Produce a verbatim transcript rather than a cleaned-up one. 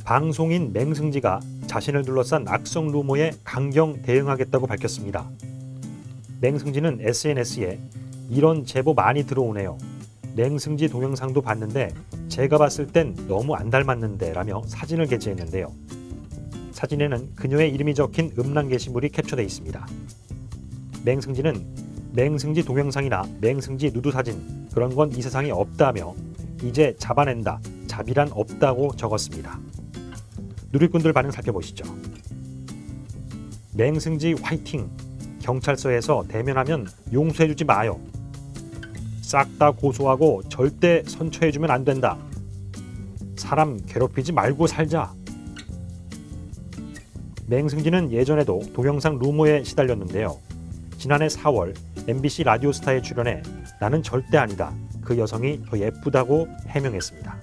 방송인 맹승지가 자신을 둘러싼 악성 루머에 강경 대응하겠다고 밝혔습니다. 맹승지는 에스엔에스에 이런 제보 많이 들어오네요. 맹승지 동영상도 봤는데 제가 봤을 땐 너무 안 닮았는데 라며 사진을 게재했는데요. 사진에는 그녀의 이름이 적힌 음란 게시물이 캡처돼 있습니다. 맹승지는 맹승지 동영상이나 맹승지 누드 사진 그런 건 이 세상에 없다며 이제 잡아낸다, 자비란 없다고 적었습니다. 누리꾼들 반응 살펴보시죠. 맹승지 화이팅! 경찰서에서 대면하면 용서해주지 마요. 싹 다 고소하고 절대 선처해주면 안 된다. 사람 괴롭히지 말고 살자. 맹승지는 예전에도 동영상 루머에 시달렸는데요. 지난해 사월 엠비씨 라디오스타에 출연해 나는 절대 아니다. 그 여성이 더 예쁘다고 해명했습니다.